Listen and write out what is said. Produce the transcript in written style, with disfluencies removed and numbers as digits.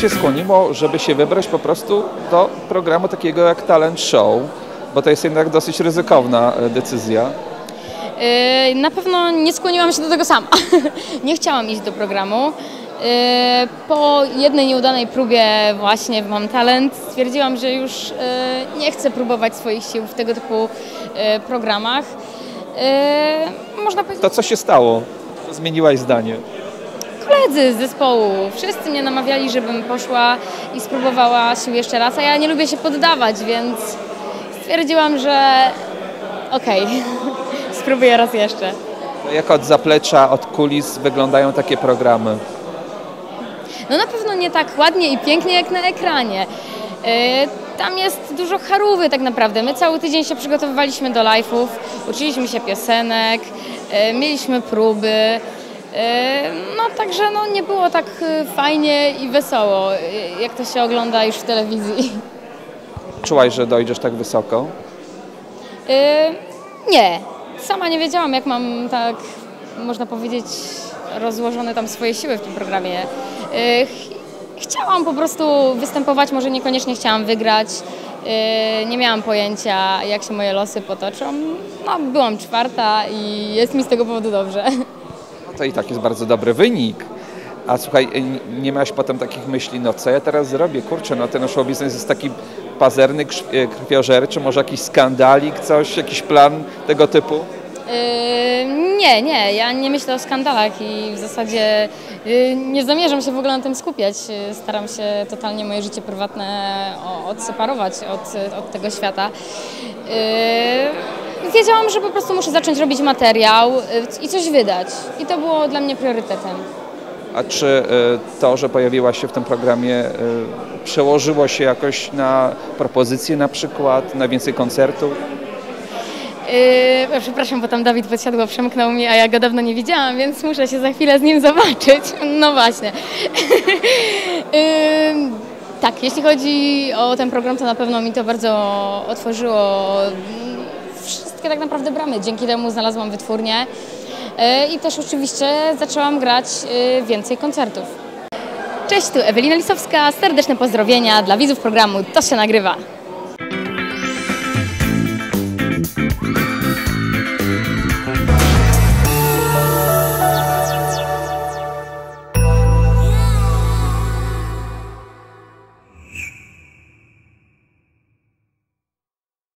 Cię skłoniło, żeby się wybrać po prostu do programu takiego jak talent show? Bo to jest jednak dosyć ryzykowna decyzja. Na pewno nie skłoniłam się do tego sama. Nie chciałam iść do programu. Po jednej nieudanej próbie właśnie w Mam Talent stwierdziłam, że już nie chcę próbować swoich sił w tego typu programach. Można powiedzieć... To co się stało? Zmieniłaś zdanie? Koledzy z zespołu, wszyscy mnie namawiali, żebym poszła i spróbowała sił jeszcze raz, a ja nie lubię się poddawać, więc stwierdziłam, że okej, spróbuję raz jeszcze. Jak od zaplecza, od kulis wyglądają takie programy? No na pewno nie tak ładnie i pięknie jak na ekranie. Tam jest dużo charówy tak naprawdę. My cały tydzień się przygotowywaliśmy do live'ów, uczyliśmy się piosenek, mieliśmy próby. No także no, nie było tak fajnie i wesoło, jak to się ogląda już w telewizji. Czułaś, że dojdziesz tak wysoko? Nie. Sama nie wiedziałam, jak mam tak, można powiedzieć, rozłożone tam swoje siły w tym programie. Chciałam po prostu występować, może niekoniecznie chciałam wygrać. Nie miałam pojęcia, jak się moje losy potoczą. No, byłam czwarta i jest mi z tego powodu dobrze. No to i tak jest bardzo dobry wynik. A słuchaj, nie miałaś potem takich myśli, no co ja teraz zrobię? Kurczę, no ten show biznes jest taki pazerny, krwiożerczy, może jakiś skandalik, coś, jakiś plan tego typu? Nie, ja nie myślę o skandalach i w zasadzie nie zamierzam się w ogóle na tym skupiać. Staram się totalnie moje życie prywatne odseparować od tego świata. Wiedziałam, że po prostu muszę zacząć robić materiał i coś wydać. I to było dla mnie priorytetem. A czy to, że pojawiłaś się w tym programie, przełożyło się jakoś na propozycje na przykład, na więcej koncertów? Przepraszam, bo tam Dawid podsiadło, przemknął mnie, a ja go dawno nie widziałam, więc muszę się za chwilę z nim zobaczyć. No właśnie. Tak, jeśli chodzi o ten program, to na pewno mi to bardzo otworzyło wszystkie tak naprawdę bramy. Dzięki temu znalazłam wytwórnię i też oczywiście zaczęłam grać więcej koncertów. Cześć, tu Ewelina Lisowska, serdeczne pozdrowienia dla widzów programu To się nagrywa.